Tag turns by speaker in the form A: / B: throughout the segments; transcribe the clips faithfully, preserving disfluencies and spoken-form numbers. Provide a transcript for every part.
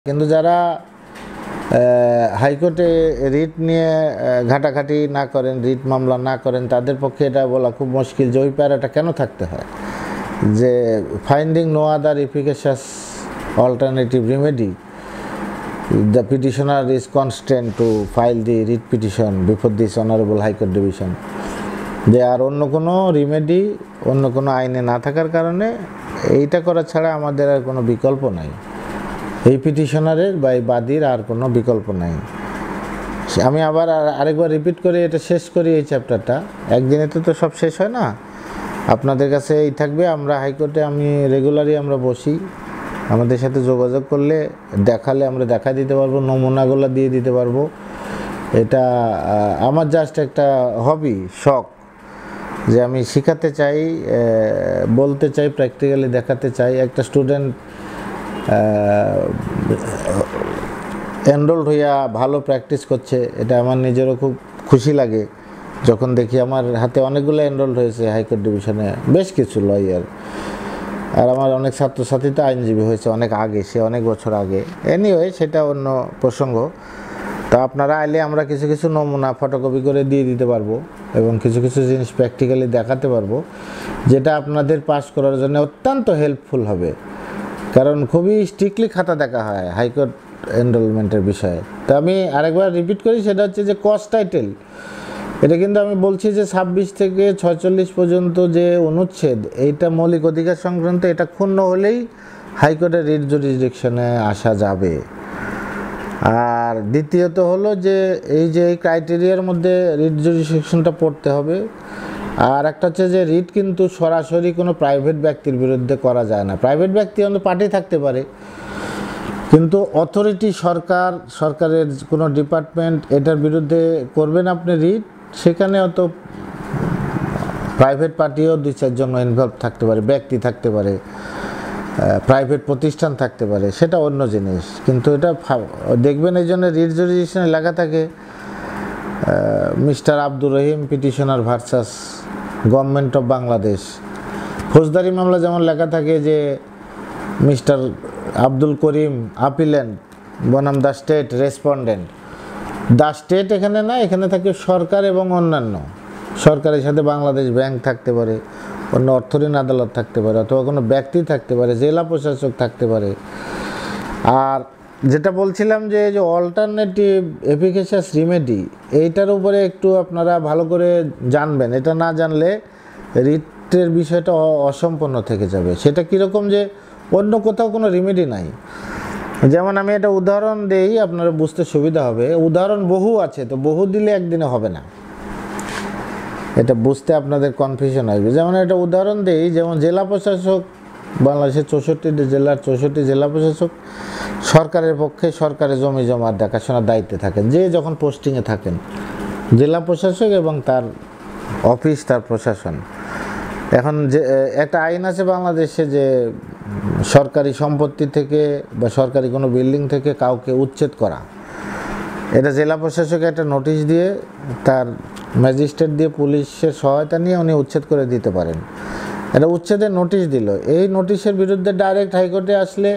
A: কিন্তু যারা হাইকোর্টে রিট নিয়ে ঘাটাঘাটি না করেন, রিট মামলা না করেন, তাদের পক্ষে এটা বলা খুব মুশকিল যে ওই প্যারাটা কেন থাকতে হয় যে finding no other efficacious alternative remedy, the petitioner is constant to file the writ petition before this honourable high court division. যে আর অন্য কোনো রিমেডি, অন্য কোনো আইনে না থাকার কারণে এইটা করা ছাড়া আমাদের আর কোনো বিকল্প নাই। এই পিটিশনারের বা এই বাদীর আর কোনো বিকল্প নাই। আমি আবার আরেকবার রিপিট করে এটা শেষ করি এই চ্যাপ্টারটা। একদিনে তো তো সব শেষ হয় না, আপনাদের কাছে এই থাকবে। আমরা হাইকোর্টে আমি রেগুলারই আমরা বসি, আমাদের সাথে যোগাযোগ করলে দেখালে আমরা দেখা দিতে পারবো, নমুনাগুলো দিয়ে দিতে পারবো। এটা আমার জাস্ট একটা হবি, শখ, যে আমি শেখাতে চাই, বলতে চাই, প্র্যাকটিক্যালি দেখাতে চাই। একটা স্টুডেন্ট এনরোলড হইয়া ভালো প্র্যাকটিস করছে, এটা আমার নিজেরও খুব খুশি লাগে যখন দেখি। আমার হাতে অনেকগুলো এনরোলড হয়েছে হাইকোর্ট ডিভিশনে, বেশ কিছু লয়ার। আর আমার অনেক ছাত্রছাত্রী তো আইনজীবী হয়েছে অনেক আগে, সে অনেক বছর আগে। এনিওয়ে, সেটা অন্য প্রসঙ্গ। তো আপনারা আইলে আমরা কিছু কিছু নমুনা ফটোকপি করে দিয়ে দিতে পারবো এবং কিছু কিছু জিনিস প্র্যাকটিক্যালি দেখাতে পারবো, যেটা আপনাদের পাস করার জন্য অত্যন্ত হেল্পফুল হবে। কারণ খুবই স্ট্রিক্টলি খাতা দেখা হয় হাইকোর্ট এনরোলমেন্টের বিষয়ে। তো আমি আরেকবার রিপিট করি, সেটা হচ্ছে যে কজ টাইটেল। এটা কিন্তু আমি বলছি যে ছাব্বিশ থেকে ছয়চল্লিশ পর্যন্ত যে অনুচ্ছেদ, এইটা মৌলিক অধিকার সংক্রান্ত, এটা ক্ষুণ্ণ হলেই হাইকোর্টের রিট জুরিসডিকশনে আসা যাবে। আর দ্বিতীয়ত হলো যে এই যে এই ক্রাইটেরিয়ার মধ্যে রিট জুরিসডিকশনটা পড়তে হবে। আর একটা হচ্ছে যে রিট কিন্তু সরাসরি কোনো প্রাইভেট ব্যক্তির বিরুদ্ধে করা যায় না। প্রাইভেট ব্যক্তি অন্তত পার্টি থাকতে পারে, কিন্তু অথরিটি সরকার, সরকারের কোনো ডিপার্টমেন্ট এটার বিরুদ্ধে করবেন আপনি রিট, সেখানে অত প্রাইভেট পার্টিও দুই চারজন ইনভলভ থাকতে পারে, ব্যক্তি থাকতে পারে, প্রাইভেট প্রতিষ্ঠান থাকতে পারে, সেটা অন্য জিনিস। কিন্তু এটা দেখবেন এই জন্য রিট জুরিসডিকশনে লেখা থাকে mister Abdur Rahim petitioner versus government of Bangladesh. ফৌজদারি মামলা যেমন লেখা থাকে যে মিস্টার আব্দুল করিম আপিলেন্ট বনাম the state respondent. The state এখানে না, এখানে থাকে সরকার এবং অন্যান্য। সরকারের সাথে বাংলাদেশ ব্যাংক থাকতে পারে, অন্য অর্থঋণ আদালত থাকতে পারে, অথবা কোনো ব্যক্তি থাকতে পারে, জেলা প্রশাসক থাকতে পারে। আর যেটা বলছিলাম যে যে অল্টারনেটিভ এফিকেশাস রিমেডি, এইটার উপরে একটু আপনারা ভালো করে জানবেন। এটা না জানলে রিটের বিষয়টা অসম্পূর্ণ থেকে যাবে। সেটা কীরকম, যে অন্য কোথাও কোনো রিমেডি নাই। যেমন আমি এটা উদাহরণ দেই, আপনারা বুঝতে সুবিধা হবে। উদাহরণ বহু আছে, তো বহু দিলে একদিনে হবে না, এটা বুঝতে আপনাদের কনফিউশন আসবে। যেমন একটা উদাহরণ দেই, যেমন জেলা প্রশাসক, বাংলাদেশের চৌষট্টি জেলার চৌষট্টি জেলা প্রশাসক সরকারের পক্ষে সরকারের জমি জমার দেখাশোনার দায়িত্বে থাকেন, যে যখন পোস্টিংয়ে থাকেন জেলা প্রশাসক এবং তার অফিস, তার প্রশাসন। এখন যে একটা আইন আছে বাংলাদেশে যে সরকারি সম্পত্তি থেকে বা সরকারি কোনো বিল্ডিং থেকে কাউকে উচ্ছেদ করা, এটা জেলা প্রশাসকে একটা নোটিশ দিয়ে, তার ম্যাজিস্ট্রেট দিয়ে, পুলিশের সহায়তা নিয়ে উনি উচ্ছেদ করে দিতে পারেন। এটা উচ্ছেদের নোটিশ দিল, এই নোটিশের বিরুদ্ধে ডাইরেক্ট হাইকোর্টে আসলে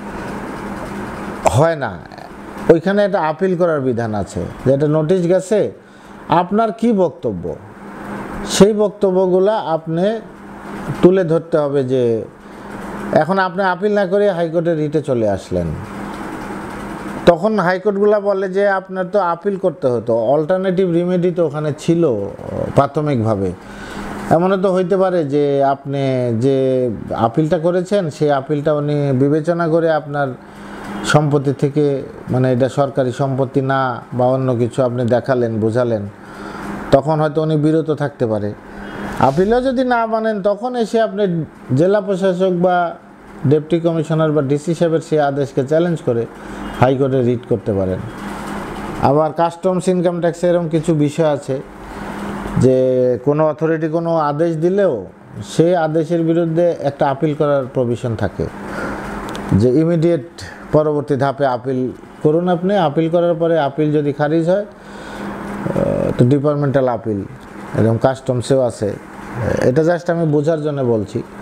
A: হয় না, ওইখানে একটা আপিল করার বিধান আছে। যেটা নোটিশ গেছে, আপনার কি বক্তব্য, সেই বক্তব্যগুলো আপনি তুলে ধরতে হবে। যে এখন আপনি আপিল না করে হাইকোর্টে রিটে চলে আসলেন, তখন হাইকোর্টগুলো বলে যে আপনার তো আপিল করতে হতো, অল্টারনেটিভ রিমেডি তো ওখানে ছিল প্রাথমিকভাবে। এমনও তো হইতে পারে যে আপনি যে আপিলটা করেছেন, সেই আপিলটা উনি বিবেচনা করে আপনার সম্পত্তি থেকে, মানে এটা সরকারি সম্পত্তি না বা অন্য কিছু আপনি দেখালেন, বোঝালেন, তখন হয়তো উনি বিরত থাকতে পারে। আপিলও যদি না মানেন, তখন এসে আপনি জেলা প্রশাসক বা ডেপুটি কমিশনার বা ডিসি সাহেবের সেই আদেশকে চ্যালেঞ্জ করে হাইকোর্টে রিট করতে পারেন। আবার কাস্টমস, ইনকাম ট্যাক্স, এরকম কিছু বিষয় আছে যে কোনো অথরিটি কোনো আদেশ দিলেও সেই আদেশের বিরুদ্ধে একটা আপিল করার প্রভিশন থাকে, যে ইমিডিয়েট পরবর্তী ধাপে আপিল করুন। আপনি আপিল করার পরে আপিল যদি খারিজ হয় তো ডিপার্টমেন্টাল আপিল, এরকম কাস্টমসেও আছে। এটা জাস্ট আমি বোঝার জন্য বলছি।